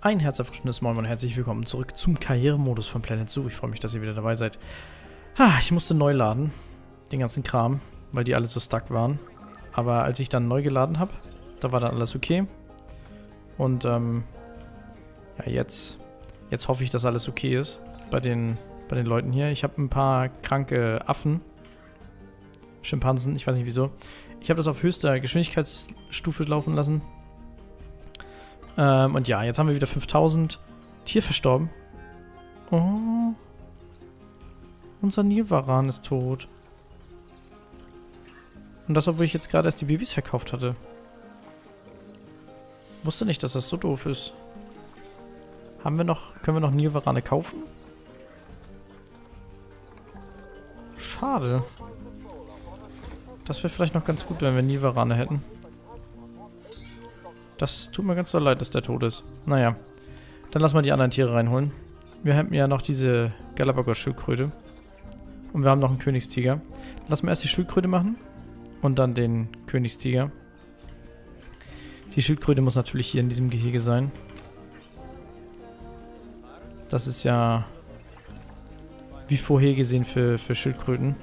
Ein herzerfrischendes Moin und herzlich willkommen zurück zum Karrieremodus von Planet Zoo. Ich freue mich, dass ihr wieder dabei seid. Ich musste neu laden, den ganzen Kram, weil die alle so stuck waren. Aber als ich dann neu geladen habe, da war dann alles okay. Und ja, jetzt hoffe ich, dass alles okay ist bei den Leuten hier. Ich habe ein paar kranke Affen, Schimpansen, ich weiß nicht wieso. Ich habe das auf höchster Geschwindigkeitsstufe laufen lassen. Und ja, jetzt haben wir wieder 5000. Tier verstorben. Oh. Unser Nilwaran ist tot. Und das, obwohl ich jetzt gerade erst die Babys verkauft hatte. Wusste nicht, dass das so doof ist. Können wir noch Nilwarane kaufen? Schade. Das wäre vielleicht noch ganz gut, wenn wir Nilwarane hätten. Das tut mir ganz so leid, dass der tot ist. Naja, dann lassen wir die anderen Tiere reinholen. Wir haben ja noch diese Galapagos-Schildkröte. Und wir haben noch einen Königstiger. Lassen wir erst die Schildkröte machen. Und dann den Königstiger. Die Schildkröte muss natürlich hier in diesem Gehege sein. Das ist ja wie vorhergesehen für Schildkröten.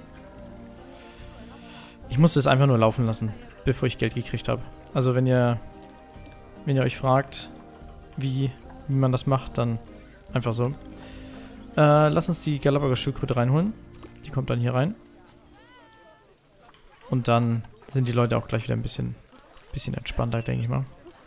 Ich musste es einfach nur laufen lassen, bevor ich Geld gekriegt habe. Also wenn ihr euch fragt, wie man das macht, dann einfach so. Lass uns die Galapagos-Schildkröte reinholen. Die kommt dann hier rein. Und dann sind die Leute auch gleich wieder ein bisschen entspannter, denke ich mal.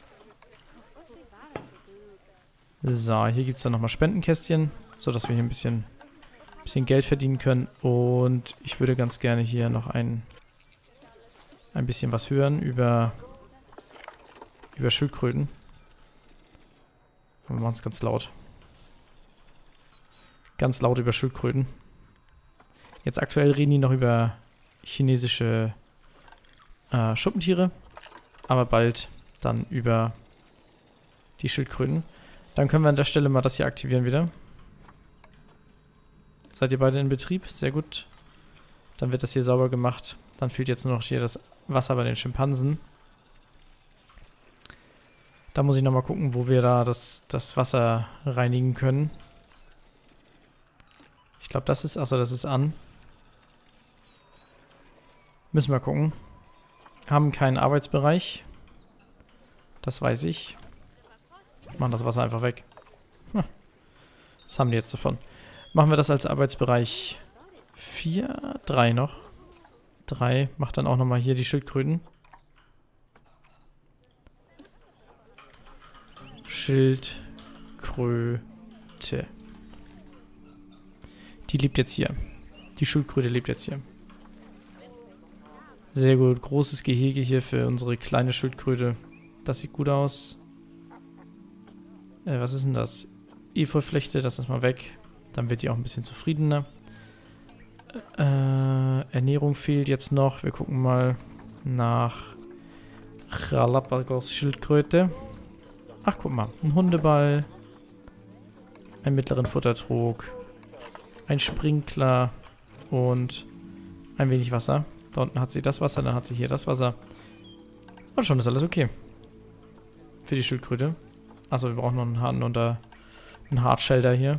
So, hier gibt es dann nochmal Spendenkästchen, sodass wir hier ein bisschen Geld verdienen können. Und ich würde ganz gerne hier noch ein bisschen was hören über Schildkröten. Und wir machen es ganz laut. Ganz laut über Schildkröten. Jetzt aktuell reden die noch über chinesische Schuppentiere. Aber bald dann über die Schildkröten. Dann können wir an der Stelle mal das hier aktivieren wieder. Seid ihr beide in Betrieb? Sehr gut. Dann wird das hier sauber gemacht. Dann fehlt jetzt nur noch hier das Wasser bei den Schimpansen. Da muss ich nochmal gucken, wo wir da das Wasser reinigen können. Ich glaube, das ist... Achso, das ist an. Müssen wir gucken. Haben keinen Arbeitsbereich. Das weiß ich. Machen das Wasser einfach weg. Was haben die jetzt davon? Machen wir das als Arbeitsbereich 4? 3 noch. 3. Macht dann auch nochmal hier die Schildkröten. Schildkröte. Die lebt jetzt hier. Die Schildkröte lebt jetzt hier. Sehr gut. Großes Gehege hier für unsere kleine Schildkröte. Das sieht gut aus. Was ist denn das? Efeuflechte, das ist mal weg. Dann wird die auch ein bisschen zufriedener. Ernährung fehlt jetzt noch. Wir gucken mal nach Galapagos Schildkröte. Ach, guck mal. Ein Hundeball. Einen mittleren Futtertrog. Ein Sprinkler. Und ein wenig Wasser. Da unten hat sie das Wasser, dann hat sie hier das Wasser. Und schon ist alles okay. Für die Schildkröte. Achso, wir brauchen noch einen Hardshelter hier.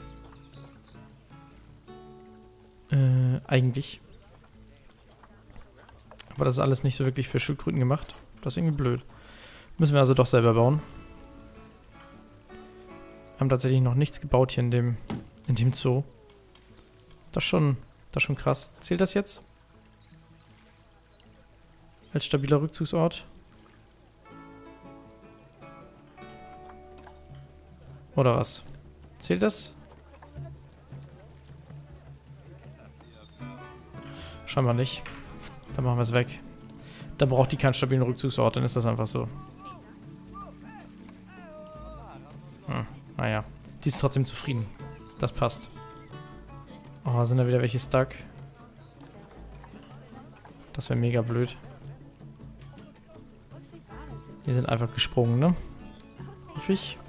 Eigentlich. Aber das ist alles nicht so wirklich für Schildkröten gemacht. Das ist irgendwie blöd. Müssen wir also doch selber bauen. Wir haben tatsächlich noch nichts gebaut hier in dem Zoo. Das ist schon krass. Zählt das jetzt? Als stabiler Rückzugsort? Oder was? Zählt das? Scheinbar nicht. Dann machen wir es weg. Dann braucht die keinen stabilen Rückzugsort, dann ist das einfach so. Naja. Die ist trotzdem zufrieden. Das passt. Oh, sind da wieder welche stuck? Das wäre mega blöd. Die sind einfach gesprungen, ne? Hoffe ich.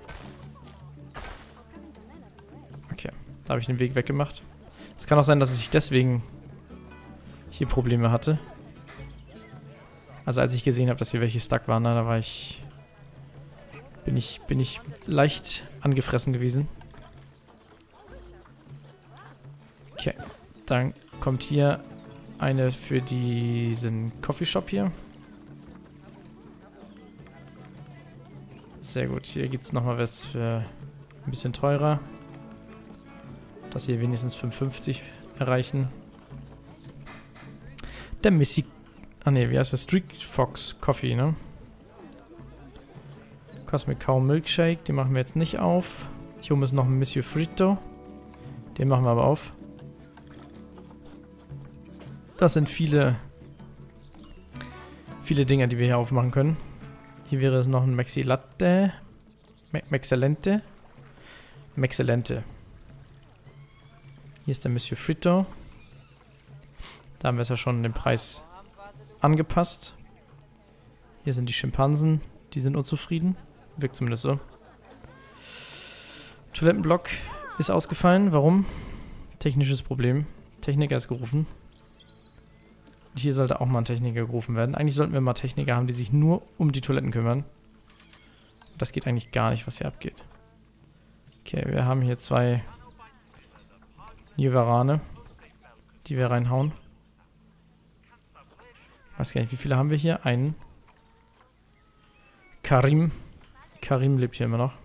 Okay, da habe ich den Weg weggemacht. Es kann auch sein, dass ich deswegen hier Probleme hatte. Also als ich gesehen habe, dass hier welche stuck waren, da war ich bin ich leicht angefressen gewesen. Okay, dann kommt hier eine für diesen Coffeeshop hier. Sehr gut, hier gibt es nochmal was für ein bisschen teurer. Dass hier wenigstens 5,50 erreichen. Der Missy... Ah ne, wie heißt der? Street Fox Coffee, ne? Cosmic Cow Milkshake, den machen wir jetzt nicht auf. Hier oben ist noch ein Monsieur Frito. Den machen wir aber auf. Das sind viele Dinge, die wir hier aufmachen können. Hier wäre es noch ein Maxi Latte. Maxellente. Maxellente. Hier ist der Monsieur Frito. Da haben wir es ja schon den Preis angepasst. Hier sind die Schimpansen. Die sind unzufrieden. Wirkt zumindest so. Toilettenblock ist ausgefallen. Warum? Technisches Problem. Techniker ist gerufen. Und hier sollte auch mal ein Techniker gerufen werden. Eigentlich sollten wir mal Techniker haben, die sich nur um die Toiletten kümmern. Das geht eigentlich gar nicht, was hier abgeht. Okay, wir haben hier 2 Niverane, die wir reinhauen. Weiß gar nicht, wie viele haben wir hier? Einen. Karim. Karim lebt hier immer noch.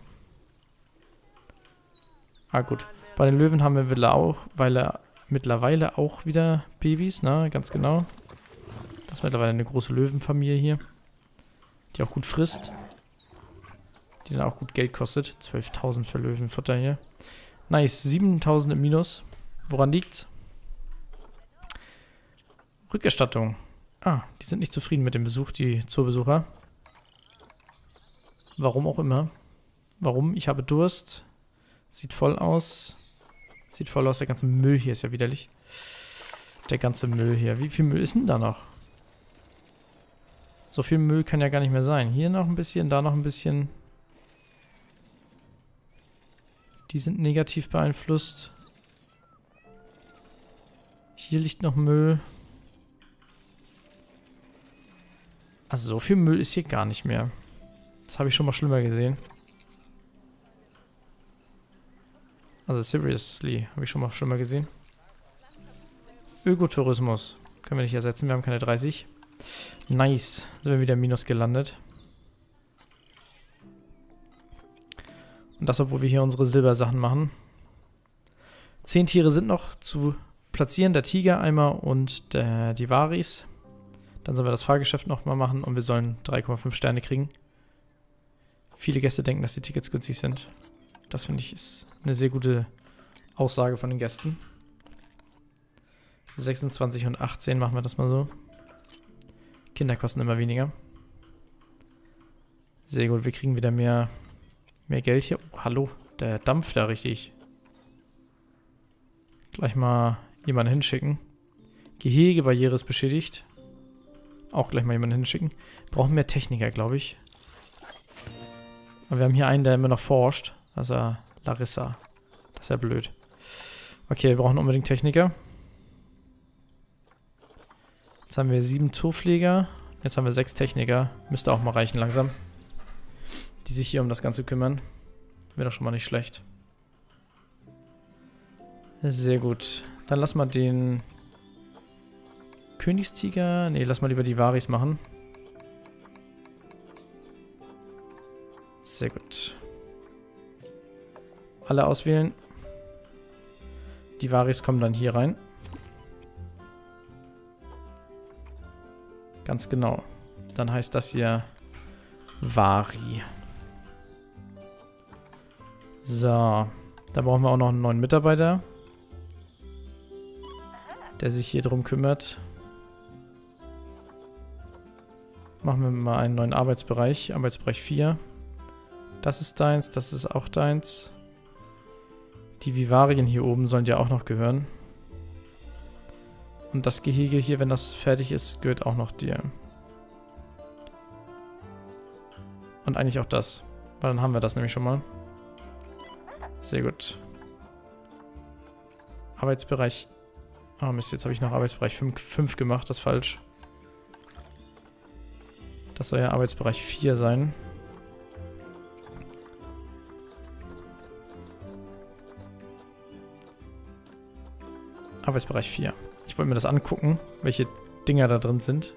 Ah gut. Bei den Löwen haben wir mittlerweile auch wieder Babys, ne? Ganz genau. Das ist mittlerweile eine große Löwenfamilie hier. Die auch gut frisst. Die dann auch gut Geld kostet. 12.000 für Löwenfutter hier. Nice. 7.000 im Minus. Woran liegt's? Rückerstattung. Ah, die sind nicht zufrieden mit dem Besuch, die Zoobesucher. Warum auch immer. Warum? Ich habe Durst. Sieht voll aus. Sieht voll aus. Der ganze Müll hier ist ja widerlich. Der ganze Müll hier. Wie viel Müll ist denn da noch? So viel Müll kann ja gar nicht mehr sein. Hier noch ein bisschen, da noch ein bisschen. Die sind negativ beeinflusst. Hier liegt noch Müll. Also so viel Müll ist hier gar nicht mehr. Das habe ich schon mal schlimmer gesehen. Also seriously, habe ich schon mal schlimmer gesehen. Ökotourismus. Können wir nicht ersetzen, wir haben keine 30. Nice. Sind wir wieder im Minus gelandet. Und das, obwohl wir hier unsere Silbersachen machen. 10 Tiere sind noch zu platzieren. Der Tiger einmal und die Varis. Dann sollen wir das Fahrgeschäft nochmal machen und wir sollen 3,5 Sterne kriegen. Viele Gäste denken, dass die Tickets günstig sind. Das finde ich ist eine sehr gute Aussage von den Gästen. 26 und 18 machen wir das mal so. Kinder kosten immer weniger. Sehr gut, wir kriegen wieder mehr Geld hier. Oh, hallo, der dampft da richtig. Gleich mal jemanden hinschicken. Gehegebarriere ist beschädigt. Auch gleich mal jemanden hinschicken. Brauchen mehr Techniker, glaube ich. Aber wir haben hier einen, der immer noch forscht. Das ist ja Larissa. Das ist ja blöd. Okay, wir brauchen unbedingt Techniker. Jetzt haben wir 7 Zoopfleger. Jetzt haben wir 6 Techniker. Müsste auch mal reichen langsam. Die sich hier um das Ganze kümmern. Wäre doch schon mal nicht schlecht. Sehr gut. Dann lass mal den Königstiger. Ne, lass mal lieber die Varis machen. Sehr gut. Alle auswählen. Die Varis kommen dann hier rein. Ganz genau. Dann heißt das hier Vari. So. Da brauchen wir auch noch einen neuen Mitarbeiter, der sich hier drum kümmert. Machen wir mal einen neuen Arbeitsbereich. Arbeitsbereich 4. Das ist deins, das ist auch deins. Die Vivarien hier oben sollen ja auch noch gehören. Und das Gehege hier, wenn das fertig ist, gehört auch noch dir. Und eigentlich auch das. Weil dann haben wir das nämlich schon mal. Sehr gut. Arbeitsbereich. Ah Mist, jetzt habe ich noch Arbeitsbereich 5 gemacht, das ist falsch. Das soll ja Arbeitsbereich 4 sein. Arbeitsbereich 4. Ich wollte mir das angucken, welche Dinger da drin sind.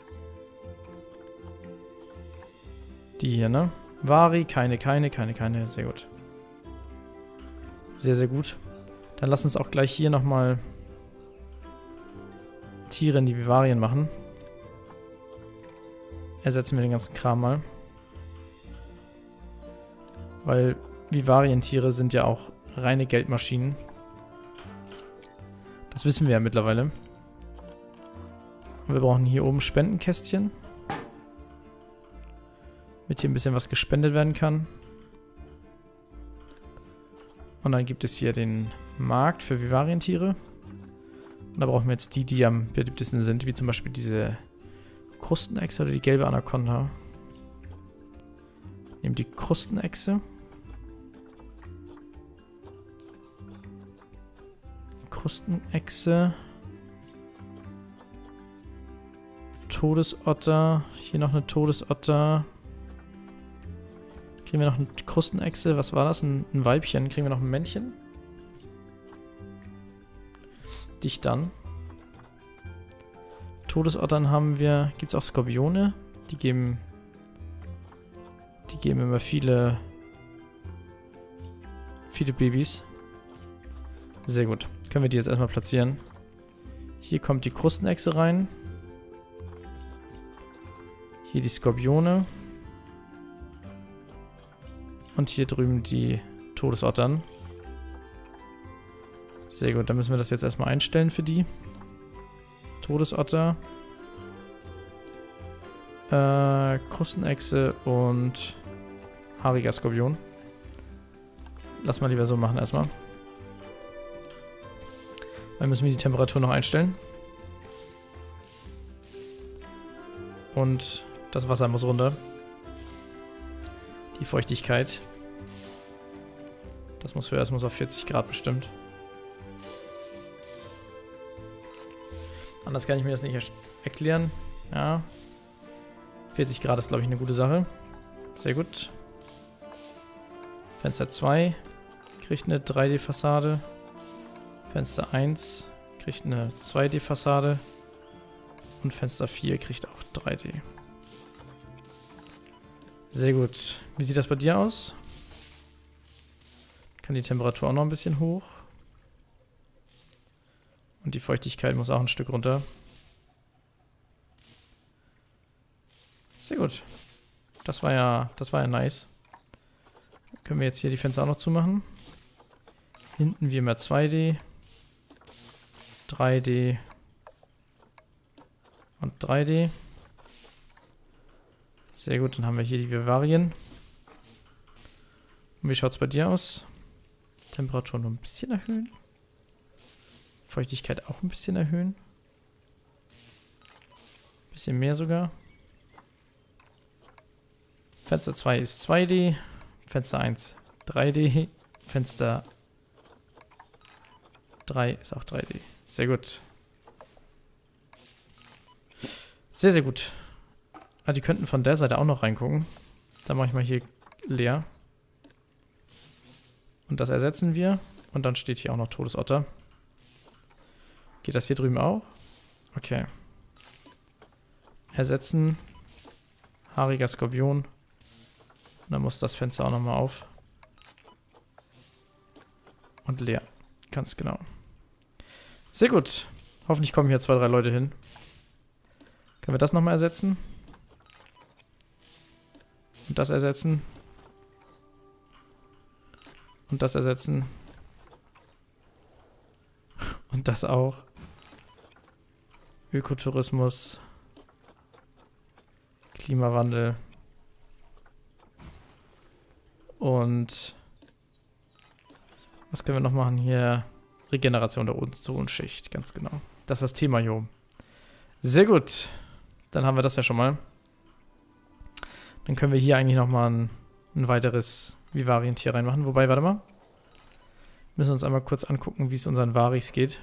Die hier, ne? Vari, keine. Sehr gut. Sehr, sehr gut. Dann lass uns auch gleich hier nochmal Tiere in die Vivarien machen. Ersetzen wir den ganzen Kram mal. Weil Vivarientiere sind ja auch reine Geldmaschinen. Das wissen wir ja mittlerweile. Und wir brauchen hier oben Spendenkästchen. Damit hier ein bisschen was gespendet werden kann. Und dann gibt es hier den Markt für Vivarientiere. Und da brauchen wir jetzt die, die am beliebtesten sind, wie zum Beispiel diese Krustenechse oder die gelbe Anaconda. Nehmen die Krustenechse. Krustenechse. Todesotter. Hier noch eine Todesotter. Kriegen wir noch eine Krustenechse. Was war das? Ein Weibchen. Kriegen wir noch ein Männchen? Dich dann. Todesottern haben wir. Gibt es auch Skorpione? Die geben immer viele Babys. Sehr gut. Können wir die jetzt erstmal platzieren. Hier kommt die Krustenechse rein. Hier die Skorpione. Und hier drüben die Todesottern. Sehr gut, dann müssen wir das jetzt erstmal einstellen für die. Todesotter. Krustenechse und haariger Skorpion. Lass mal lieber so machen erstmal. Dann müssen wir die Temperatur noch einstellen. Und das Wasser muss runter. Die Feuchtigkeit. Das muss auf 40 Grad bestimmt. Anders kann ich mir das nicht erklären. Ja. 40 Grad ist, glaube ich, eine gute Sache. Sehr gut. Fenster 2 kriegt eine 3D-Fassade. Fenster 1 kriegt eine 2D-Fassade. Und Fenster 4 kriegt auch 3D. Sehr gut. Wie sieht das bei dir aus? Kann die Temperatur auch noch ein bisschen hoch. Und die Feuchtigkeit muss auch ein Stück runter. Sehr gut. Das war ja nice. Können wir jetzt hier die Fenster auch noch zumachen. Hinten wie immer 2D. 3D. Und 3D. Sehr gut, dann haben wir hier die Vivarien. Und wie schaut es bei dir aus? Temperatur nur ein bisschen erhöhen. Feuchtigkeit auch ein bisschen erhöhen. Bisschen mehr sogar. Fenster 2 ist 2D. Fenster 1 3D. Fenster 3 ist auch 3D. Sehr gut. Sehr, sehr gut. Ah, die könnten von der Seite auch noch reingucken. Dann mache ich mal hier leer. Und das ersetzen wir. Und dann steht hier auch noch Todesotter. Geht das hier drüben auch? Okay. Ersetzen. Haariger Skorpion. Und dann muss das Fenster auch nochmal auf. Und leer. Ganz genau. Sehr gut. Hoffentlich kommen hier 2, 3 Leute hin. Können wir das nochmal ersetzen? Und das ersetzen. Und das ersetzen. Und das auch. Ökotourismus. Klimawandel. Und was können wir noch machen hier? Regeneration der Ozonschicht, ganz genau. Das ist das Thema hier oben. Sehr gut. Dann haben wir das ja schon mal. Dann können wir hier eigentlich nochmal ein weiteres Vivarientier reinmachen. Wobei, warte mal. Müssen wir uns einmal kurz angucken, wie es unseren Varis geht.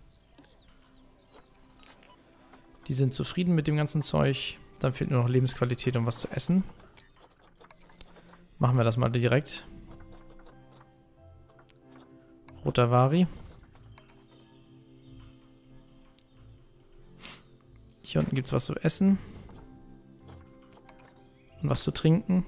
Die sind zufrieden mit dem ganzen Zeug. Dann fehlt nur noch Lebensqualität und was zu essen. Machen wir das mal direkt. Roter Vari. Hier unten gibt es was zu essen. Und was zu trinken.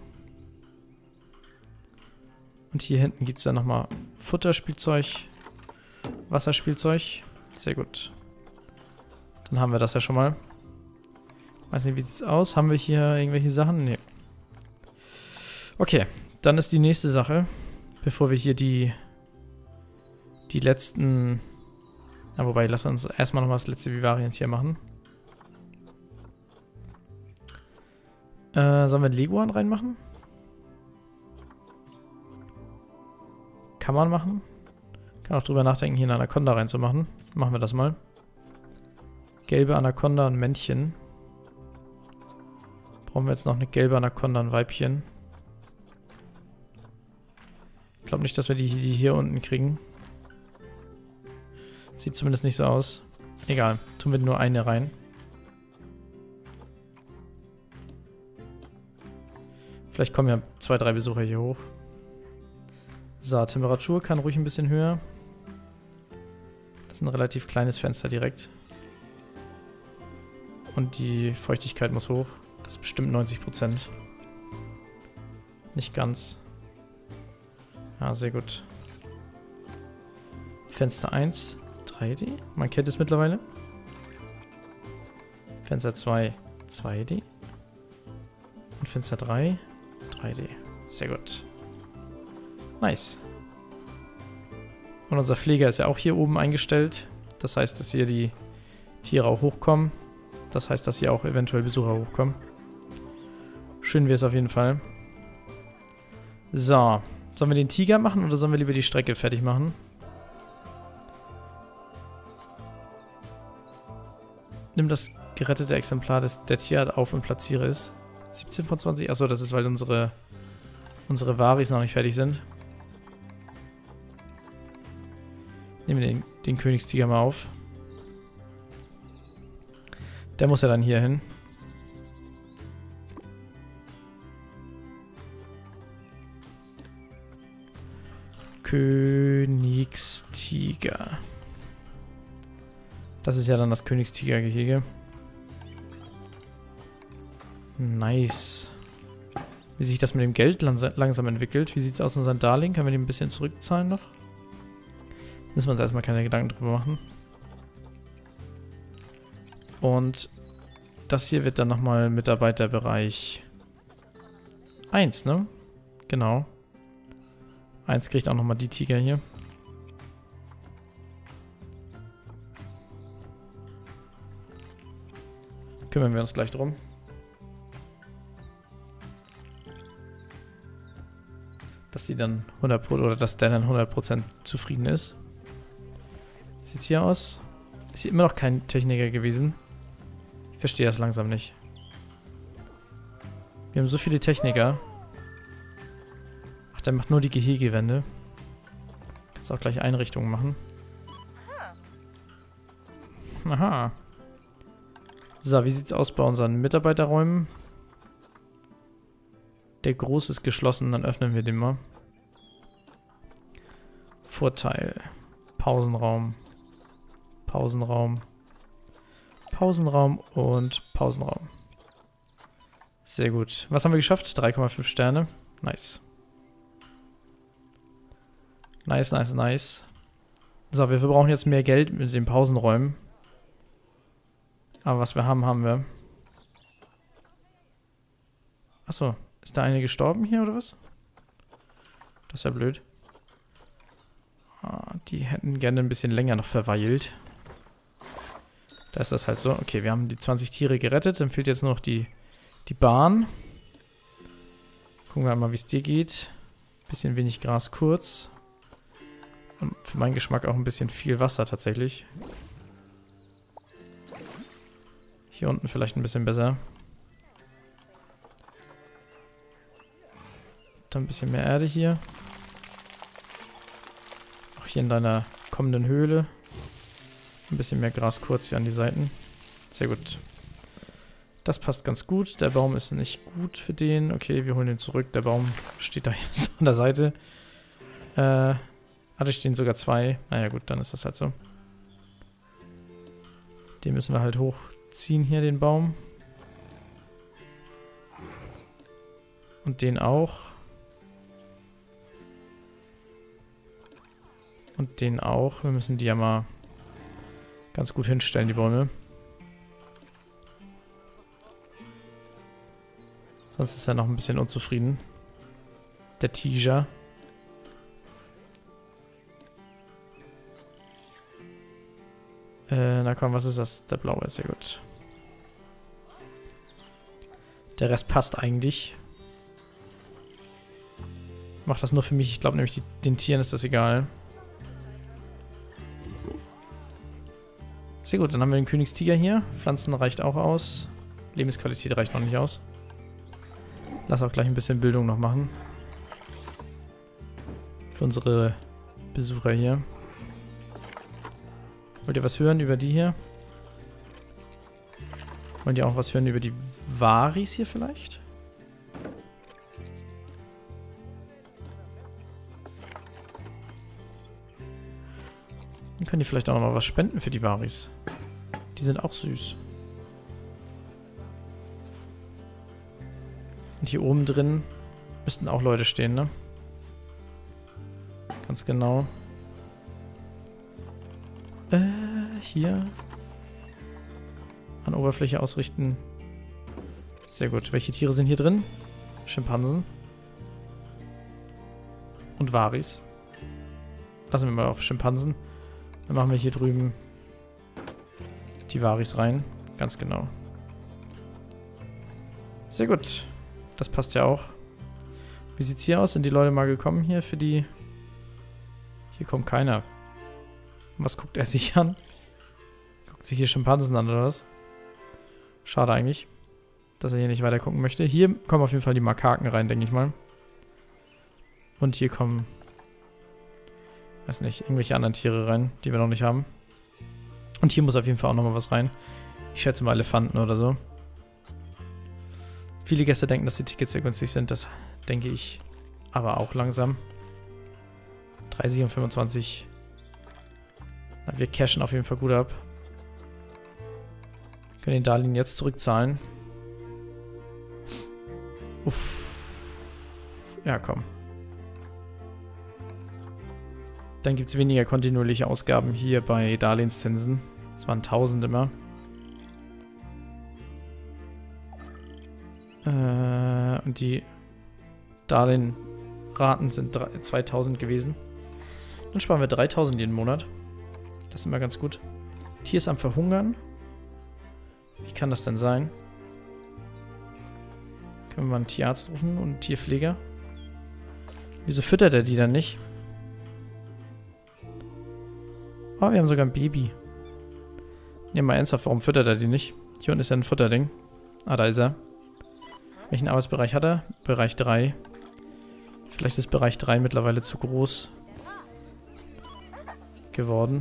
Und hier hinten gibt es dann nochmal Futterspielzeug. Wasserspielzeug. Sehr gut. Dann haben wir das ja schon mal. Weiß nicht, wie sieht es aus? Haben wir hier irgendwelche Sachen? Nee. Okay, dann ist die nächste Sache, bevor wir hier die letzten... Ja, wobei, lass uns erstmal noch mal das letzte Vivarium hier machen. Sollen wir einen Leguan reinmachen? Kann man machen. Kann auch drüber nachdenken, hier eine Anaconda reinzumachen. Machen wir das mal. Gelbe Anaconda und Männchen. Brauchen wir jetzt noch eine gelbe Anaconda und Weibchen. Ich glaube nicht, dass wir die hier unten kriegen. Sieht zumindest nicht so aus. Egal, tun wir nur eine rein. Vielleicht kommen ja 2, 3 Besucher hier hoch. So, Temperatur kann ruhig ein bisschen höher. Das ist ein relativ kleines Fenster direkt. Und die Feuchtigkeit muss hoch. Das ist bestimmt 90%. Nicht ganz. Ah, sehr gut. Fenster 1, 3D. Man kennt es mittlerweile. Fenster 2, 2D. Und Fenster 3, 3D. Sehr gut. Nice. Und unser Pfleger ist ja auch hier oben eingestellt. Das heißt, dass hier die Tiere auch hochkommen. Das heißt, dass hier auch eventuell Besucher hochkommen. Schön wäre es auf jeden Fall. So. Sollen wir den Tiger machen oder sollen wir lieber die Strecke fertig machen? Nimm das gerettete Exemplar der Tierart auf und platziere es. 17 von 20. Achso, das ist, weil unsere Varis noch nicht fertig sind. Nehmen wir den Königstiger mal auf. Der muss ja dann hier hin. Königstiger. Das ist ja dann das Königstiger-Gehege. Nice. Wie sich das mit dem Geld langsam entwickelt. Wie sieht es aus in unserem Darlehen? Können wir den ein bisschen zurückzahlen noch? Müssen wir uns erstmal keine Gedanken drüber machen. Und das hier wird dann nochmal Mitarbeiterbereich 1, ne? Genau. 1 kriegt auch nochmal die Tiger hier. Kümmern wir uns gleich drum. Dass sie dann 100% oder dass der dann 100% zufrieden ist. Sieht's hier aus? Ist hier immer noch kein Techniker gewesen? Ich verstehe das langsam nicht. Wir haben so viele Techniker. Ach, der macht nur die Gehegewände. Kannst auch gleich Einrichtungen machen. Aha. So, wie sieht's aus bei unseren Mitarbeiterräumen? Der große ist geschlossen, dann öffnen wir den mal. Vorteil. Pausenraum. Pausenraum. Pausenraum und Pausenraum. Sehr gut. Was haben wir geschafft? 3,5 Sterne. Nice. Nice, nice, nice. So, wir verbrauchen jetzt mehr Geld mit den Pausenräumen. Aber was wir haben, haben wir. Achso, ist da eine gestorben hier oder was? Das ist ja blöd. Ah, die hätten gerne ein bisschen länger noch verweilt. Da ist das halt so. Okay, wir haben die 20 Tiere gerettet. Dann fehlt jetzt nur noch die Bahn. Gucken wir mal, wie es dir geht. Bisschen wenig Gras kurz. Und für meinen Geschmack auch ein bisschen viel Wasser tatsächlich. Hier unten vielleicht ein bisschen besser. Dann ein bisschen mehr Erde hier. Auch hier in deiner kommenden Höhle. Ein bisschen mehr Gras kurz hier an die Seiten. Sehr gut. Das passt ganz gut. Der Baum ist nicht gut für den. Okay, wir holen den zurück. Der Baum steht da so an der Seite. Da stehen sogar 2. Naja gut, dann ist das halt so. Den müssen wir halt hochziehen. ziehen hier den Baum. Und den auch. Und den auch. Wir müssen die ja mal ganz gut hinstellen, die Bäume. Sonst ist er noch ein bisschen unzufrieden. Der Tiger. Na komm, was ist das? Der blaue ist sehr gut. Der Rest passt eigentlich. Macht das nur für mich. Ich glaube nämlich, den Tieren ist das egal. Sehr gut, dann haben wir den Königstiger hier. Pflanzen reicht auch aus. Lebensqualität reicht noch nicht aus. Lass auch gleich ein bisschen Bildung noch machen. Für unsere Besucher hier. Wollt ihr was hören über die hier? Wollt ihr auch was hören über die Varis hier vielleicht? Dann können die vielleicht auch noch mal was spenden für die Varis. Die sind auch süß. Und hier oben drin müssten auch Leute stehen, ne? Ganz genau. Hier. An Oberfläche ausrichten. Sehr gut. Welche Tiere sind hier drin? Schimpansen. Und Varis. Lassen wir mal auf Schimpansen. Dann machen wir hier drüben die Varis rein. Ganz genau. Sehr gut. Das passt ja auch. Wie sieht's hier aus? Sind die Leute mal gekommen hier für die... Hier kommt keiner. Was guckt er sich an? Guckt sich hier Schimpansen an, oder was? Schade eigentlich, dass er hier nicht weiter gucken möchte. Hier kommen auf jeden Fall die Makaken rein, denke ich mal. Und hier kommen... weiß nicht, irgendwelche anderen Tiere rein, die wir noch nicht haben. Und hier muss auf jeden Fall auch nochmal was rein. Ich schätze mal Elefanten oder so. Viele Gäste denken, dass die Tickets sehr günstig sind. Das denke ich aber auch langsam. 30 und 25. Na, wir cashen auf jeden Fall gut ab. Können den Darlehen jetzt zurückzahlen. Uff. Ja, komm. Dann gibt es weniger kontinuierliche Ausgaben hier bei Darlehenszinsen. Das waren 1000 immer. Und die Darlehenraten sind 2000 gewesen. Dann sparen wir 3000 jeden Monat. Das ist immer ganz gut. Tier ist am Verhungern. Wie kann das denn sein? Können wir mal einen Tierarzt rufen und einen Tierpfleger? Wieso füttert er die dann nicht? Oh, wir haben sogar ein Baby. Ne, mal ernsthaft, warum füttert er die nicht? Hier unten ist ja ein Futterding. Ah, da ist er. Welchen Arbeitsbereich hat er? Bereich 3. Vielleicht ist Bereich 3 mittlerweile zu groß geworden.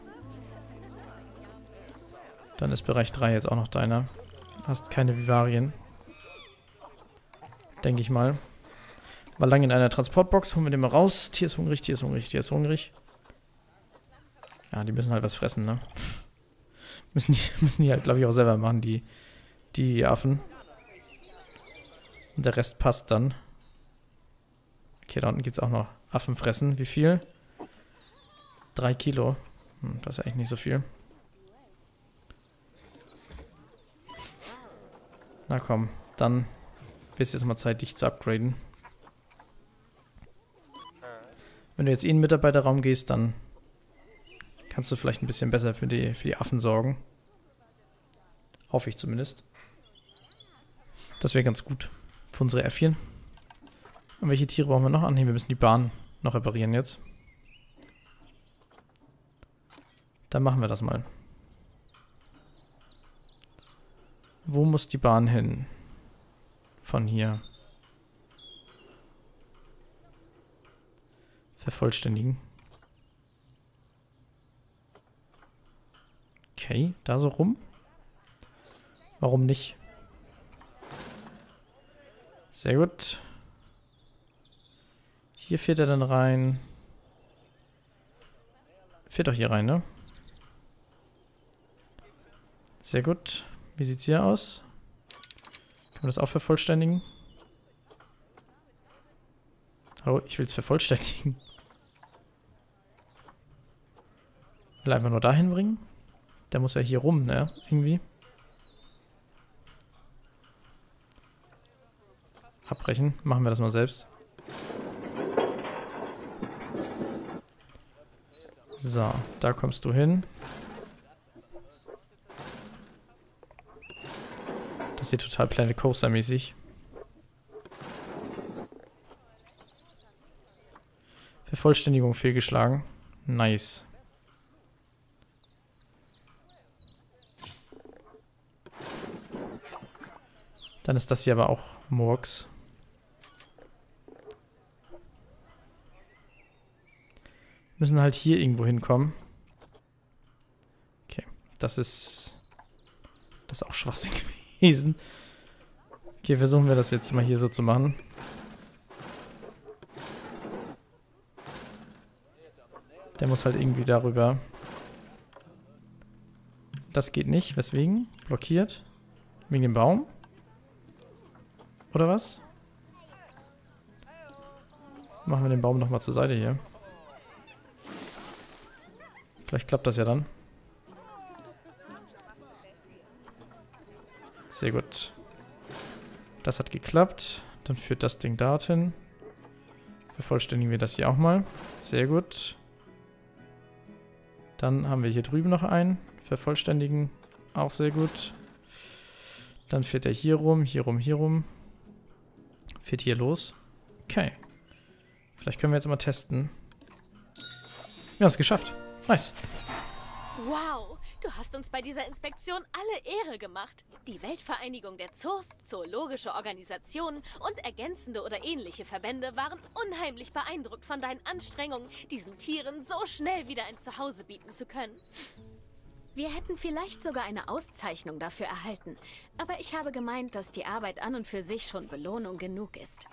Dann ist Bereich 3 jetzt auch noch deiner. Hast keine Vivarien. Denke ich mal. War lang in einer Transportbox. Holen wir den mal raus. Tier ist hungrig, Tier ist hungrig, Tier ist hungrig. Ja, die müssen halt was fressen, ne? Müssen die halt, glaube ich, auch selber machen, die Affen. Und der Rest passt dann. Okay, da unten gibt es auch noch Affen fressen. Wie viel? 3 Kilo. Das ist eigentlich nicht so viel. Na komm, dann ist jetzt mal Zeit, dich zu upgraden. Wenn du jetzt in den Mitarbeiterraum gehst, dann kannst du vielleicht ein bisschen besser für die Affen sorgen. Hoffe ich zumindest. Das wäre ganz gut für unsere Äffchen. Und welche Tiere brauchen wir noch? Ah, nee, wir müssen die Bahn noch reparieren jetzt. Dann machen wir das mal. Wo muss die Bahn hin? Von hier. Vervollständigen. Okay, da so rum. Warum nicht? Sehr gut. Hier fährt er dann rein. Fährt doch hier rein, ne? Sehr gut. Wie sieht's hier aus? Können wir das auch vervollständigen? Hallo, ich will es vervollständigen. Will einfach nur dahin bringen. Der muss ja hier rum, ne? Irgendwie. Abbrechen. Machen wir das mal selbst. So, da kommst du hin. Das ist hier total Planet Coaster mäßig. Vervollständigung fehlgeschlagen. Nice. Dann ist das hier aber auch Murks. Müssen halt hier irgendwo hinkommen. Okay, das ist auch Schwachsinn gewesen. Okay, versuchen wir das jetzt mal hier so zu machen. Der muss halt irgendwie darüber. Das geht nicht. Weswegen? Blockiert. Wegen dem Baum? Oder was? Machen wir den Baum nochmal zur Seite hier. Vielleicht klappt das ja dann. Sehr gut. Das hat geklappt. Dann führt das Ding dorthin. Vervollständigen wir das hier auch mal. Sehr gut. Dann haben wir hier drüben noch einen. Vervollständigen. Auch sehr gut. Dann fährt er hier rum, hier rum, hier rum. Fährt hier los. Okay. Vielleicht können wir jetzt mal testen. Wir haben es geschafft. Nice. Wow, du hast uns bei dieser Inspektion alle Ehre gemacht. Die Weltvereinigung der Zoos, zoologische Organisationen und ergänzende oder ähnliche Verbände waren unheimlich beeindruckt von deinen Anstrengungen, diesen Tieren so schnell wieder ein Zuhause bieten zu können. Wir hätten vielleicht sogar eine Auszeichnung dafür erhalten, aber ich habe gemeint, dass die Arbeit an und für sich schon Belohnung genug ist.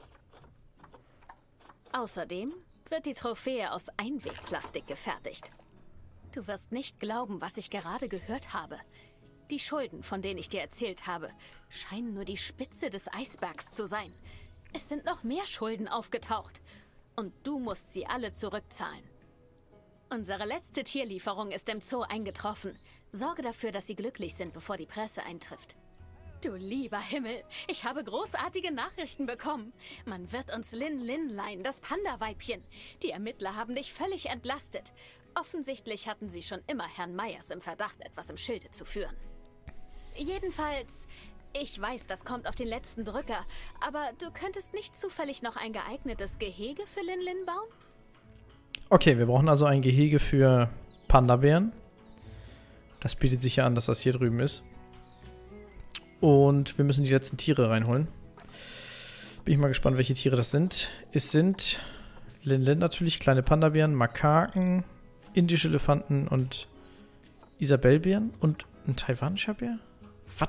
Außerdem wird die Trophäe aus Einwegplastik gefertigt. Du wirst nicht glauben, was ich gerade gehört habe. Die Schulden, von denen ich dir erzählt habe, scheinen nur die Spitze des Eisbergs zu sein. Es sind noch mehr Schulden aufgetaucht. Und du musst sie alle zurückzahlen. Unsere letzte Tierlieferung ist im Zoo eingetroffen. Sorge dafür, dass sie glücklich sind, bevor die Presse eintrifft. Du lieber Himmel, ich habe großartige Nachrichten bekommen. Man wird uns Lin Lin leihen, das Panda-Weibchen. Die Ermittler haben dich völlig entlastet. Offensichtlich hatten sie schon immer Herrn Myers im Verdacht, etwas im Schilde zu führen. Jedenfalls, ich weiß, das kommt auf den letzten Drücker, aber du könntest nicht zufällig noch ein geeignetes Gehege für Lin Lin bauen? Okay, wir brauchen also ein Gehege für Panda-Bären. Das bietet sich ja an, dass das hier drüben ist. Und wir müssen die letzten Tiere reinholen. Bin ich mal gespannt, welche Tiere das sind. Es sind Lin Lin natürlich, kleine Panda-Bären, Makaken, indische Elefanten und Isabellbären und ein taiwanischer Bär? Was?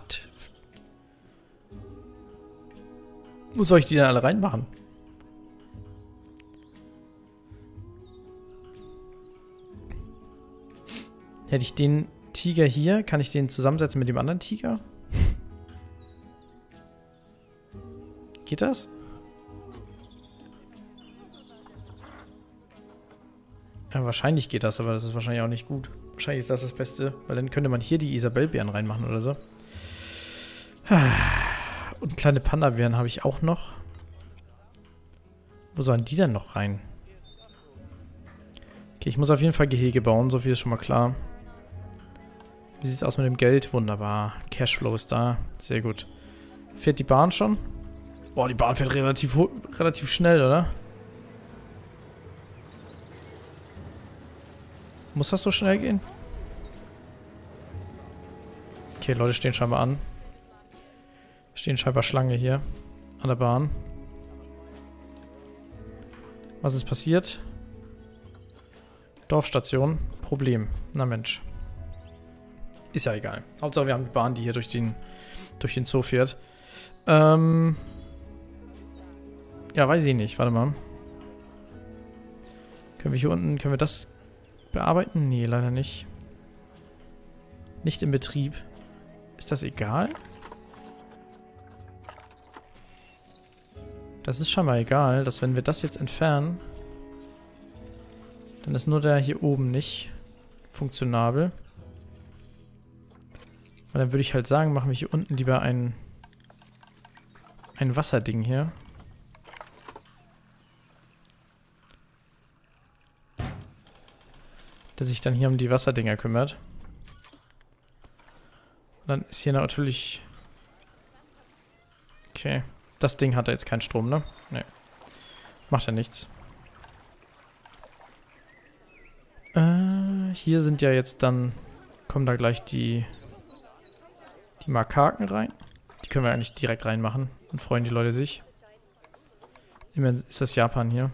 Wo soll ich die denn alle reinmachen? Hätte ich den Tiger hier, kann ich den zusammensetzen mit dem anderen Tiger? Geht das? Ja, wahrscheinlich geht das, aber das ist wahrscheinlich auch nicht gut. Wahrscheinlich ist das das Beste, weil dann könnte man hier die Isabellbären reinmachen oder so. Und kleine Panda-Bären habe ich auch noch. Wo sollen die denn noch rein? Okay, ich muss auf jeden Fall Gehege bauen, so viel ist schon mal klar. Wie sieht es aus mit dem Geld? Wunderbar. Cashflow ist da. Sehr gut. Fährt die Bahn schon? Boah, die Bahn fährt relativ schnell, oder? Muss das so schnell gehen? Okay, Leute stehen scheinbar an. Stehen scheinbar Schlange hier an der Bahn. Was ist passiert? Dorfstation. Problem. Na Mensch. Ist ja egal. Hauptsache wir haben die Bahn, die hier durch den Zoo fährt. Ja, weiß ich nicht. Warte mal. Können wir hier unten, können wir das bearbeiten? Nee, leider nicht. Nicht im Betrieb. Ist das egal? Das ist schon mal egal, dass wenn wir das jetzt entfernen, dann ist nur der hier oben nicht funktionabel. Und dann würde ich halt sagen, machen wir hier unten lieber ein Wasserding hier. Der sich dann hier um die Wasserdinger kümmert. Und dann ist hier natürlich... Okay. Das Ding hat da jetzt keinen Strom, ne? Ne. Macht ja nichts. Hier sind ja jetzt dann... Kommen da gleich die Makaken rein. Die können wir eigentlich direkt reinmachen. Dann freuen die Leute sich. Immerhin ist das Japan hier.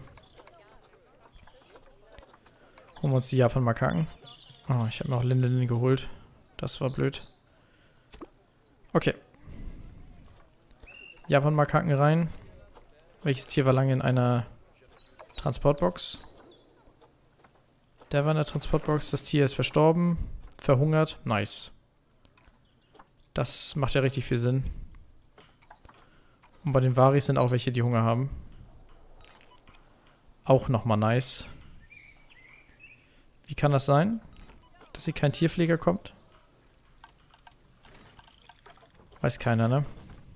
Holen wir uns die Japan-Makaken. Oh, ich habe mir auch Linden geholt. Das war blöd. Okay. Japan-Makaken rein. Welches Tier war lange in einer Transportbox? Der war in der Transportbox. Das Tier ist verstorben. Verhungert. Nice. Das macht ja richtig viel Sinn. Und bei den Varis sind auch welche, die Hunger haben. Auch nochmal nice. Wie kann das sein, dass hier kein Tierpfleger kommt? Weiß keiner, ne?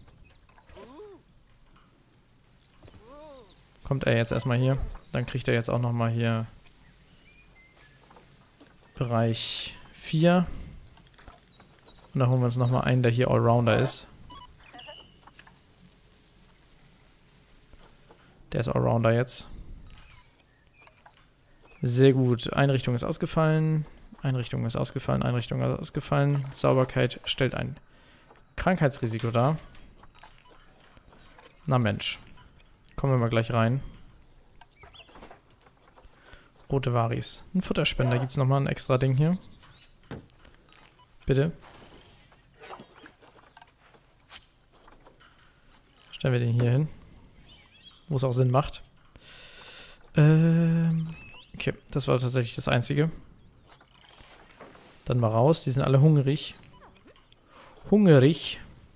Kommt er jetzt erstmal hier. Dann kriegt er jetzt auch nochmal hier Bereich 4. Und dann holen wir uns nochmal einen, der hier Allrounder ist. Der ist Allrounder jetzt. Sehr gut. Einrichtung ist ausgefallen. Einrichtung ist ausgefallen. Einrichtung ist ausgefallen. Sauberkeit stellt ein Krankheitsrisiko dar. Na Mensch. Kommen wir mal gleich rein. Rote Varis. Ein Futterspender. Gibt es nochmal ein extra Ding hier? Bitte. Stellen wir den hier hin. Wo es auch Sinn macht. Okay, das war tatsächlich das Einzige. Dann mal raus. Die sind alle hungrig. Hungrig.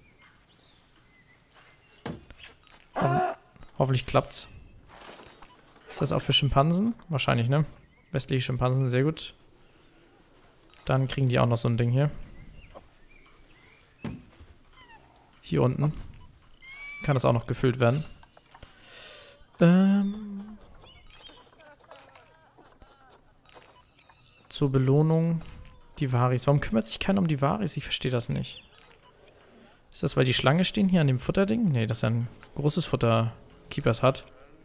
Hoffentlich klappt's. Ist das auch für Schimpansen? Wahrscheinlich, ne? Westliche Schimpansen, sehr gut. Dann kriegen die auch noch so ein Ding hier. Hier unten. Kann das auch noch gefüllt werden. Zur Belohnung die Varis. Warum kümmert sich keiner um die Varis? Ich verstehe das nicht. Ist das, weil die Schlange stehen hier an dem Futterding? Nee, dass er ein großes Futter-Keepers hat.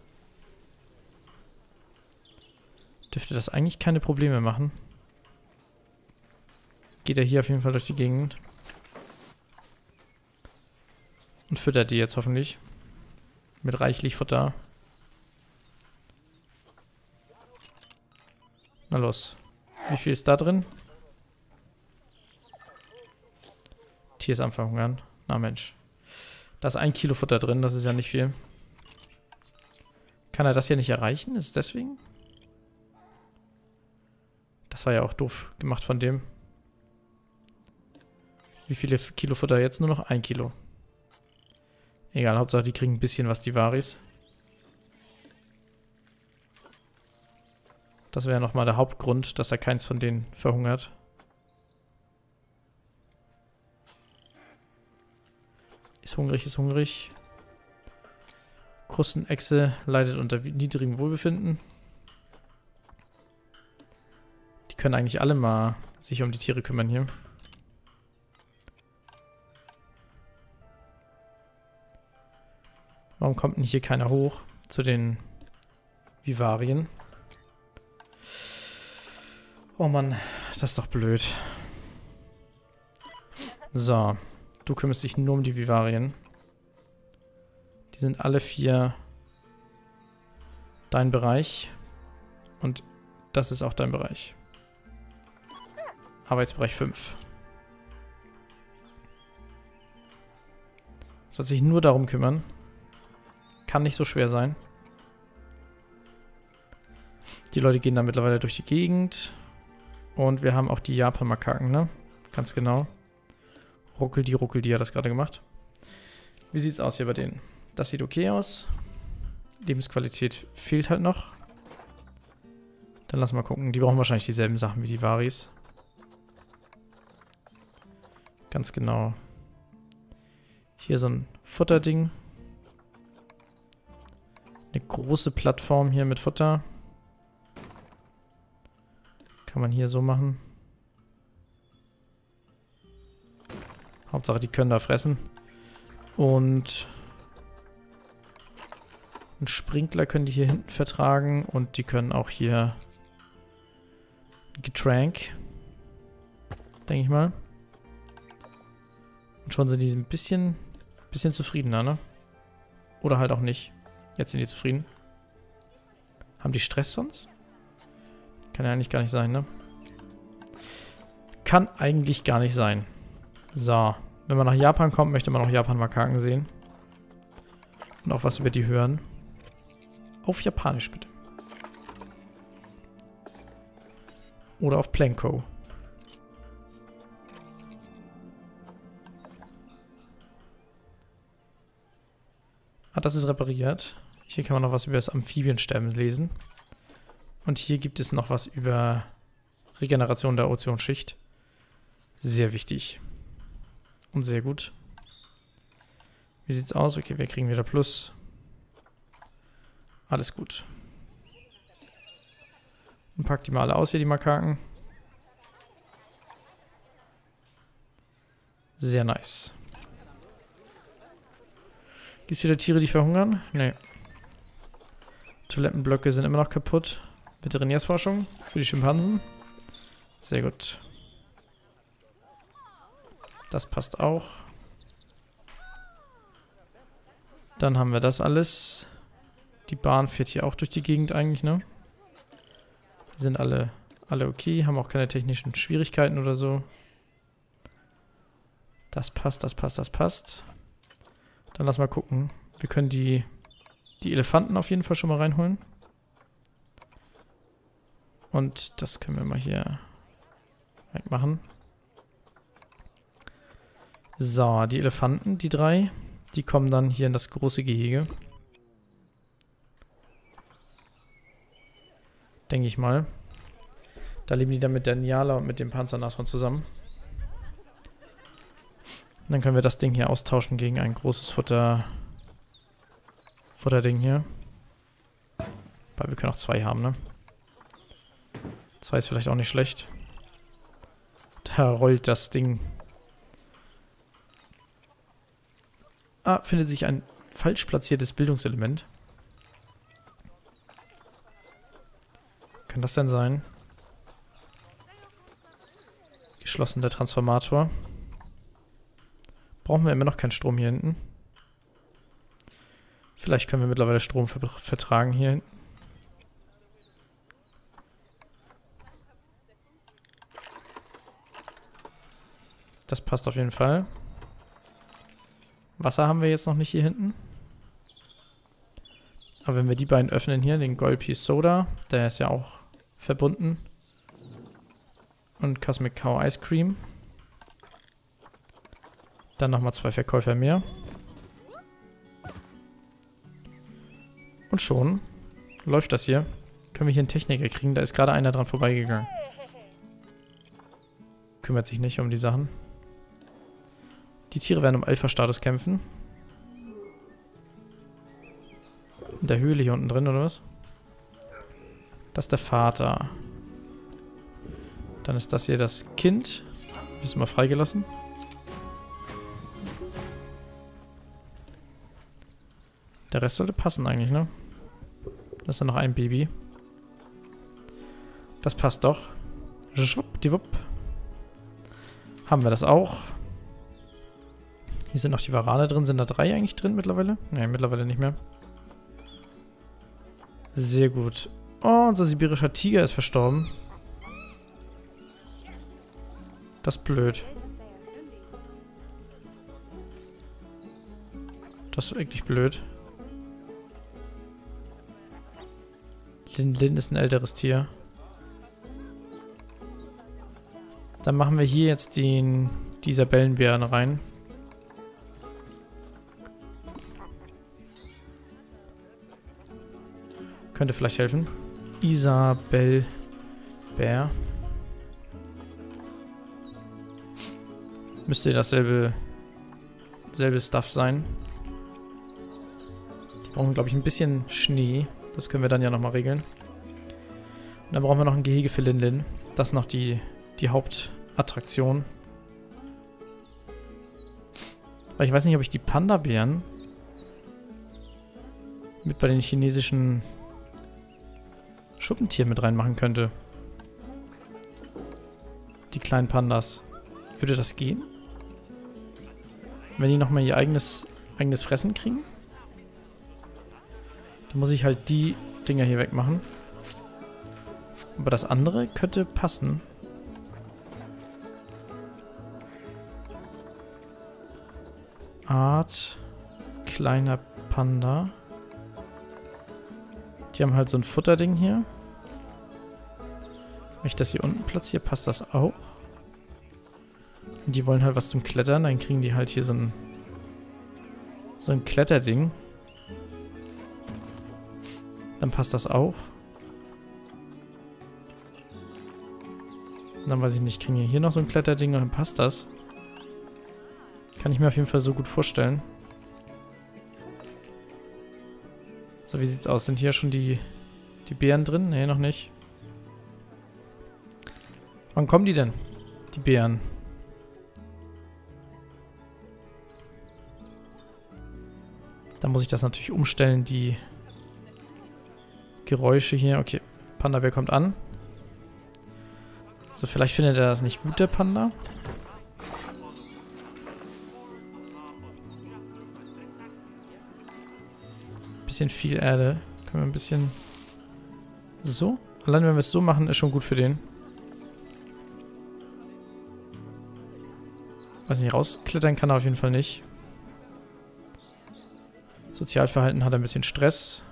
Dürfte das eigentlich keine Probleme machen. Geht er hier auf jeden Fall durch die Gegend. Und füttert die jetzt hoffentlich. Mit reichlich Futter. Na los. Wie viel ist da drin? Tier ist am Verhungern. Na Mensch. Da ist 1 Kilo Futter drin, das ist ja nicht viel. Kann er das hier nicht erreichen? Ist es deswegen? Das war ja auch doof gemacht von dem. Wie viele Kilo Futter jetzt? Nur noch 1 Kilo. Egal, Hauptsache die kriegen ein bisschen was, die Varis. Das wäre ja nochmal der Hauptgrund, dass er keins von denen verhungert. Ist hungrig, ist hungrig. Krustenechse leidet unter niedrigem Wohlbefinden. Die können eigentlich alle mal sich um die Tiere kümmern hier. Warum kommt denn hier keiner hoch zu den Vivarien? Oh Mann, das ist doch blöd. So, du kümmerst dich nur um die Vivarien. Die sind alle 4 dein Bereich. Und das ist auch dein Bereich. Arbeitsbereich 5. Soll sich nur darum kümmern. Kann nicht so schwer sein. Die Leute gehen da mittlerweile durch die Gegend. Und wir haben auch die Japan-Makaken, ne? Ganz genau. Ruckel die hat das gerade gemacht. Wie sieht's aus hier bei denen? Das sieht okay aus. Lebensqualität fehlt halt noch. Dann lass mal gucken. Die brauchen wahrscheinlich dieselben Sachen wie die Varis. Ganz genau. Hier so ein Futterding. Eine große Plattform hier mit Futter. Kann man hier so machen. Hauptsache, die können da fressen. Und einen Sprinkler können die hier hinten vertragen. Und die können auch hier ein Getränk. Denke ich mal. Und schon sind die ein bisschen zufriedener, ne? Oder halt auch nicht. Jetzt sind die zufrieden. Haben die Stress sonst? Kann ja eigentlich gar nicht sein, ne? Kann eigentlich gar nicht sein. So. Wenn man nach Japan kommt, möchte man auch Japan-Makaken sehen. Und auch was über die hören. Auf Japanisch, bitte. Oder auf Planko. Ah, das ist repariert. Hier kann man noch was über das Amphibiensterben lesen. Und hier gibt es noch was über Regeneration der Ozonschicht. Sehr wichtig. Und sehr gut. Wie sieht's aus? Okay, wir kriegen wieder Plus. Alles gut. Und packt die mal alle aus hier, die Makaken. Sehr nice. Gibt es wieder Tiere, die verhungern? Nee. Toilettenblöcke sind immer noch kaputt. Veterinärsforschung für die Schimpansen. Sehr gut. Das passt auch. Dann haben wir das alles. Die Bahn fährt hier auch durch die Gegend eigentlich, ne? Die sind alle okay, haben auch keine technischen Schwierigkeiten oder so. Das passt, das passt, das passt. Dann lass mal gucken. Wir können die Elefanten auf jeden Fall schon mal reinholen. Und das können wir mal hier wegmachen. So, die Elefanten, die 3, die kommen dann hier in das große Gehege. Denke ich mal. Da leben die dann mit der Niala und mit dem Panzernashorn zusammen. Und dann können wir das Ding hier austauschen gegen ein großes Futterding hier. Weil wir können auch 2 haben, ne? 2 ist vielleicht auch nicht schlecht. Da rollt das Ding. Ah, findet sich ein falsch platziertes Bildungselement. Kann das denn sein? Geschlossen der Transformator. Brauchen wir immer noch keinen Strom hier hinten. Vielleicht können wir mittlerweile Strom vertragen hier hinten. Das passt auf jeden Fall. Wasser haben wir jetzt noch nicht hier hinten. Aber wenn wir die beiden öffnen hier, den Golpi Soda, der ist ja auch verbunden. Und Cosmic Cow Ice Cream. Dann nochmal 2 Verkäufer mehr. Und schon läuft das hier. Können wir hier einen Techniker kriegen? Da ist gerade einer dran vorbeigegangen. Kümmert sich nicht um die Sachen. Die Tiere werden um Alpha-Status kämpfen. In der Höhle hier unten drin, oder was? Das ist der Vater. Dann ist das hier das Kind. Ist mal freigelassen. Der Rest sollte passen eigentlich, ne? Da ist ja noch ein Baby. Das passt doch. Schwuppdiwupp. Haben wir das auch. Hier sind noch die Warane drin. Sind da 3 eigentlich drin mittlerweile? Ne, mittlerweile nicht mehr. Sehr gut. Oh, unser sibirischer Tiger ist verstorben. Das ist blöd. Das ist wirklich blöd. Lin ist ein älteres Tier. Dann machen wir hier jetzt den die Isabellenbeeren rein. Könnte vielleicht helfen. Isabellbär. Müsste dasselbe Stuff sein. Die brauchen, glaube ich, ein bisschen Schnee. Das können wir dann ja nochmal regeln. Und dann brauchen wir noch ein Gehege für Lin-Lin. Das ist noch die Hauptattraktion. Aber ich weiß nicht, ob ich die Panda-Bären mit bei den chinesischen Schuppentieren mit reinmachen könnte. Die kleinen Pandas. Würde das gehen? Wenn die nochmal ihr eigenes Fressen kriegen? Dann muss ich halt die Dinger hier wegmachen. Aber das andere könnte passen. Art kleiner Panda. Die haben halt so ein Futterding hier. Wenn ich das hier unten platziere, passt das auch. Und die wollen halt was zum Klettern, dann kriegen die halt hier so ein Kletterding. Dann passt das auch. Und dann weiß ich nicht, kriegen wir hier noch so ein Kletterding und dann passt das. Kann ich mir auf jeden Fall so gut vorstellen. So, wie sieht's aus? Sind hier schon die Beeren drin? Nee, noch nicht. Wann kommen die denn? Die Beeren. Dann muss ich das natürlich umstellen, die Geräusche hier. Okay, Panda-Bär kommt an. So, vielleicht findet er das nicht gut, der Panda. Bisschen viel Erde. Können wir ein bisschen... So? Allein wenn wir es so machen, ist schon gut für den. Weiß nicht, rausklettern kann er auf jeden Fall nicht. Sozialverhalten hat er ein bisschen Stress.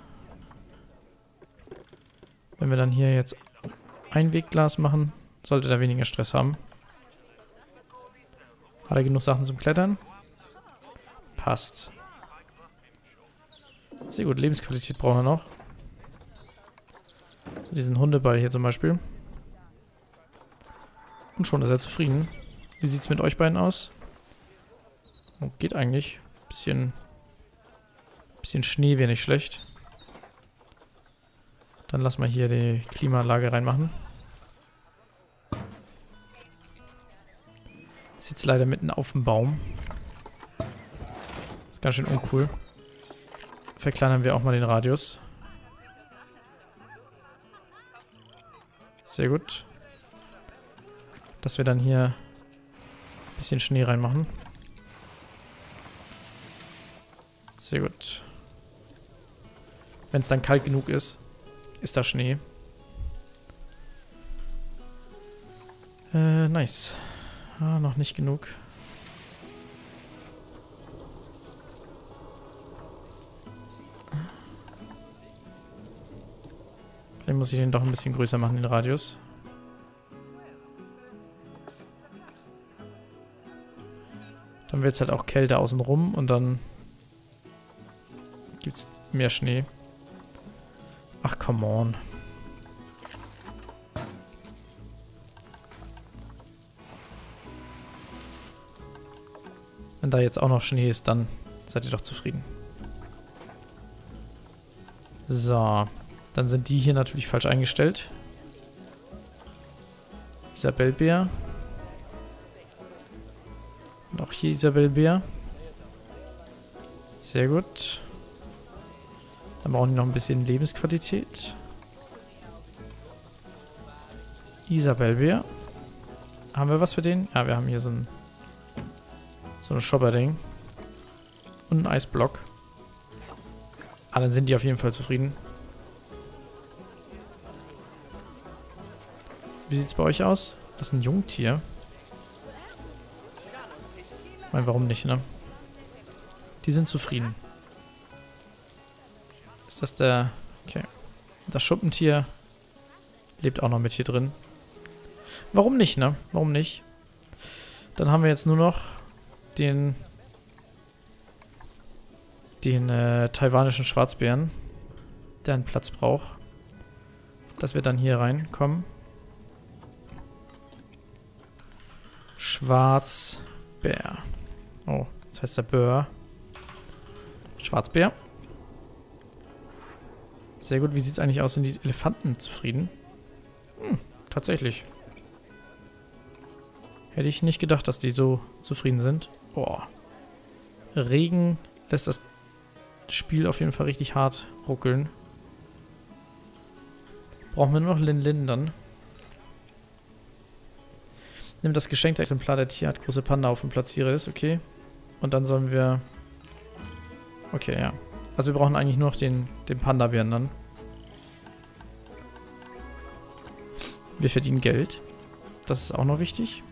Wenn wir dann hier jetzt Einwegglas machen, sollte er weniger Stress haben. Hat er genug Sachen zum Klettern? Passt. Sehr gut, Lebensqualität brauchen wir noch. So, diesen Hundeball hier zum Beispiel. Und schon ist er zufrieden. Wie sieht es mit euch beiden aus? Oh, geht eigentlich. Bisschen Schnee wäre nicht schlecht. Dann lass mal hier die Klimaanlage reinmachen. Ist jetzt leider mitten auf dem Baum. Ist ganz schön uncool. Verkleinern wir auch mal den Radius. Sehr gut. Dass wir dann hier ein bisschen Schnee reinmachen. Sehr gut. Wenn es dann kalt genug ist, ist da Schnee. Nice. Ah, noch nicht genug. Vielleicht muss ich den doch ein bisschen größer machen, den Radius. Dann wird es halt auch kälter außenrum und dann gibt es mehr Schnee. Ach, come on. Wenn da jetzt auch noch Schnee ist, dann seid ihr doch zufrieden. So. Dann sind die hier natürlich falsch eingestellt. Isabellbär. Und auch hier Isabellbär. Sehr gut. Dann brauchen die noch ein bisschen Lebensqualität. Isabellbär. Haben wir was für den? Ja, wir haben hier so ein Schopperding. Und einen Eisblock. Ah, dann sind die auf jeden Fall zufrieden. Wie sieht's bei euch aus? Das ist ein Jungtier. Ich meine, warum nicht, ne? Die sind zufrieden. Ist das der... Okay. Das Schuppentier lebt auch noch mit hier drin. Warum nicht, ne? Warum nicht? Dann haben wir jetzt nur noch den taiwanischen Schwarzbären, der einen Platz braucht. Dass wir dann hier reinkommen. Schwarzbär. Oh, das heißt der Bär. Schwarzbär. Sehr gut. Wie sieht es eigentlich aus? Sind die Elefanten zufrieden? Tatsächlich. Hätte ich nicht gedacht, dass die so zufrieden sind. Boah. Regen lässt das Spiel auf jeden Fall richtig hart ruckeln. Brauchen wir nur noch Lin dann. Nimm das geschenkte Exemplar der Tierart große Panda auf und platziere es, okay. Und dann sollen wir... Okay, ja. Also wir brauchen eigentlich nur noch den Panda-Bären dann. Wir verdienen Geld. Das ist auch noch wichtig.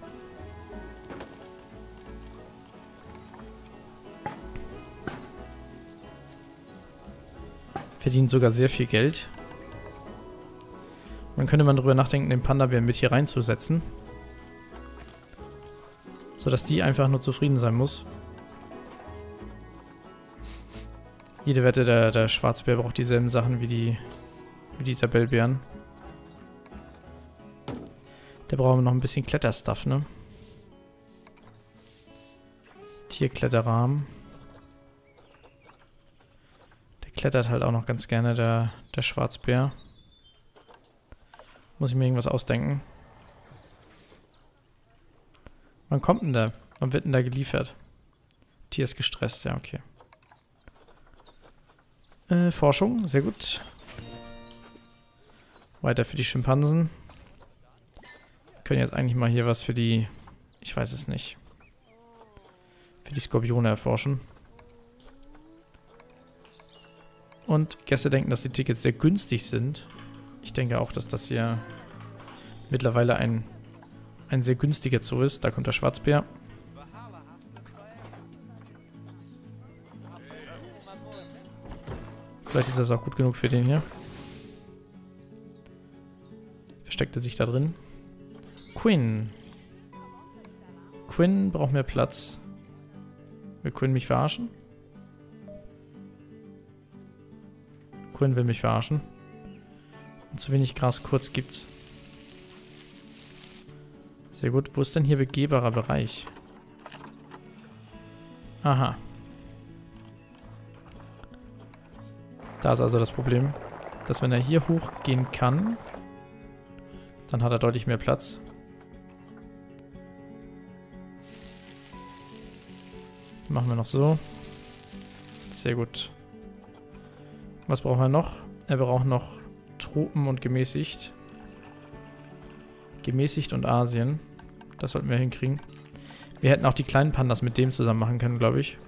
Verdienen sogar sehr viel Geld. Dann könnte man darüber nachdenken, den Panda-Bären mit hier reinzusetzen. Sodass die einfach nur zufrieden sein muss. Jede Wette, der Schwarzbär braucht dieselben Sachen wie die Isabellbären. Der braucht noch ein bisschen Kletterstuff, ne? Tierkletterrahmen. Der klettert halt auch noch ganz gerne, der Schwarzbär. Muss ich mir irgendwas ausdenken. Wann kommt denn der? Wann wird denn da geliefert? Tier ist gestresst, ja, okay. Forschung, sehr gut. Weiter für die Schimpansen. Wir können jetzt eigentlich mal hier was für die... Ich weiß es nicht. Für die Skorpione erforschen. Und Gäste denken, dass die Tickets sehr günstig sind. Ich denke auch, dass das hier mittlerweile ein sehr günstiger Zoo ist. Da kommt der Schwarzbär. Vielleicht ist das auch gut genug für den hier. Versteckt er sich da drin? Quinn. Quinn braucht mehr Platz. Will Quinn mich verarschen? Quinn will mich verarschen. Und zu wenig Gras kurz gibt's. Sehr gut. Wo ist denn hier begehbarer Bereich? Aha. Da ist also das Problem, dass wenn er hier hochgehen kann, dann hat er deutlich mehr Platz. Machen wir noch so. Sehr gut. Was brauchen wir noch? Er braucht noch Tropen und gemäßigt. Gemäßigt und Asien. Das sollten wir hinkriegen. Wir hätten auch die kleinen Pandas mit dem zusammen machen können, glaube ich.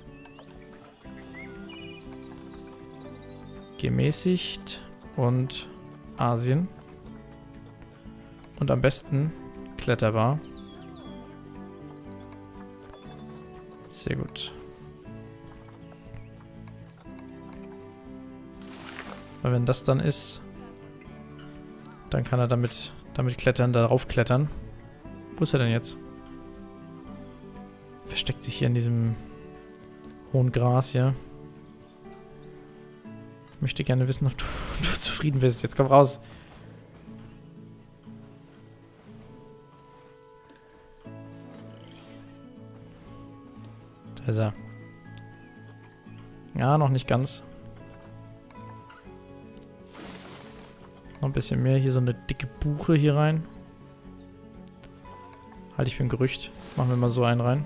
Gemäßigt und Asien. Und am besten kletterbar. Sehr gut. Weil wenn das dann ist, dann kann er damit klettern, darauf klettern. Wo ist er denn jetzt? Versteckt sich hier in diesem hohen Gras hier. Ich möchte gerne wissen, ob du zufrieden bist. Jetzt komm raus. Da ist er. Ja, noch nicht ganz. Noch ein bisschen mehr. Hier so eine dicke Buche hier rein. Halte ich für ein Gerücht. Machen wir mal so einen rein.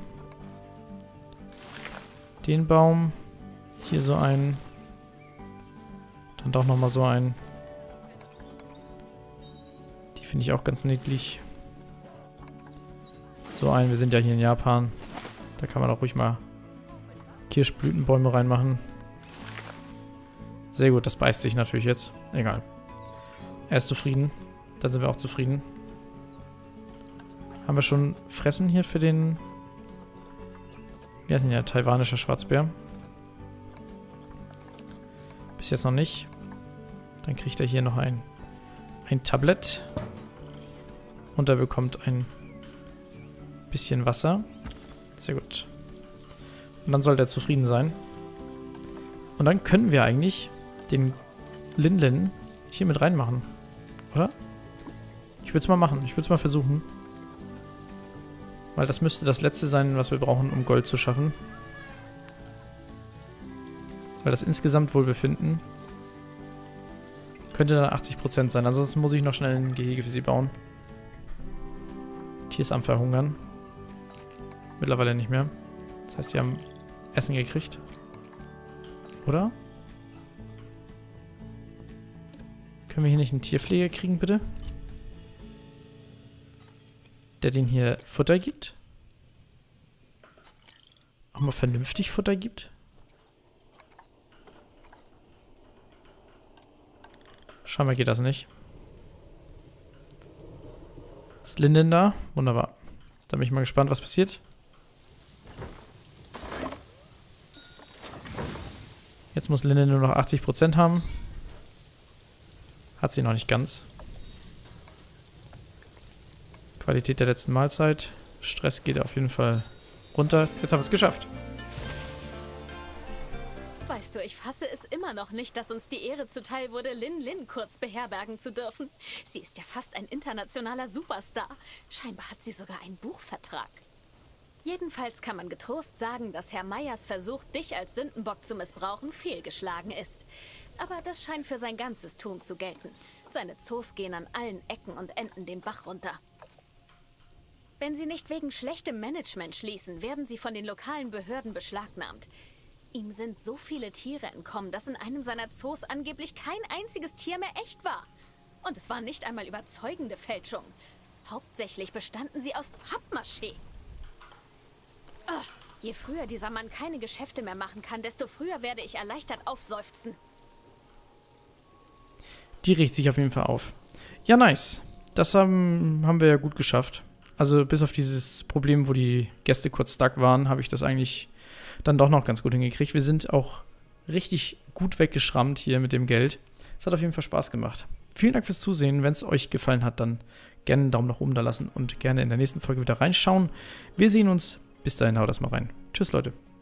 Den Baum. Hier so einen. Dann doch nochmal so einen. Die finde ich auch ganz niedlich. So einen. Wir sind ja hier in Japan. Da kann man auch ruhig mal Kirschblütenbäume reinmachen. Sehr gut. Das beißt sich natürlich jetzt. Egal. Er ist zufrieden. Dann sind wir auch zufrieden. Haben wir schon Fressen hier für den... Wie heißt denn der? Taiwanischer Schwarzbär. Bis jetzt noch nicht. Dann kriegt er hier noch ein Tablett. Und er bekommt ein bisschen Wasser. Sehr gut. Und dann soll der zufrieden sein. Und dann können wir eigentlich den Lin hier mit reinmachen. Oder? Ich würde es mal machen. Ich würde es mal versuchen. Weil das müsste das letzte sein, was wir brauchen, um Gold zu schaffen. Weil das insgesamt Wohlbefinden könnte dann 80% sein. Ansonsten muss ich noch schnell ein Gehege für sie bauen. Tier ist am Verhungern. Mittlerweile nicht mehr. Das heißt, sie haben Essen gekriegt. Oder? Können wir hier nicht einen Tierpfleger kriegen, bitte? Der den hier Futter gibt? Auch mal vernünftig Futter gibt? Scheinbar geht das nicht. Ist Linden da? Wunderbar. Da bin ich mal gespannt, was passiert. Jetzt muss Linden nur noch 80% haben. Hat sie noch nicht ganz. Qualität der letzten Mahlzeit. Stress geht auf jeden Fall runter. Jetzt haben wir es geschafft. Weißt du, ich fasse es immer noch nicht, dass uns die Ehre zuteil wurde, Lin kurz beherbergen zu dürfen. Sie ist ja fast ein internationaler Superstar. Scheinbar hat sie sogar einen Buchvertrag. Jedenfalls kann man getrost sagen, dass Herr Meyers Versuch, dich als Sündenbock zu missbrauchen, fehlgeschlagen ist. Aber das scheint für sein ganzes Tun zu gelten. Seine Zoos gehen an allen Ecken und Enden den Bach runter. Wenn sie nicht wegen schlechtem Management schließen, werden sie von den lokalen Behörden beschlagnahmt. Ihm sind so viele Tiere entkommen, dass in einem seiner Zoos angeblich kein einziges Tier mehr echt war. Und es waren nicht einmal überzeugende Fälschungen. Hauptsächlich bestanden sie aus Pappmaché. Je früher dieser Mann keine Geschäfte mehr machen kann, desto früher werde ich erleichtert aufseufzen. Die riecht sich auf jeden Fall auf. Ja, nice. Das haben wir ja gut geschafft. Also bis auf dieses Problem, wo die Gäste kurz stuck waren, habe ich das eigentlich dann doch noch ganz gut hingekriegt. Wir sind auch richtig gut weggeschrammt hier mit dem Geld. Es hat auf jeden Fall Spaß gemacht. Vielen Dank fürs Zusehen. Wenn es euch gefallen hat, dann gerne einen Daumen nach oben da lassen und gerne in der nächsten Folge wieder reinschauen. Wir sehen uns. Bis dahin, haut das mal rein. Tschüss, Leute.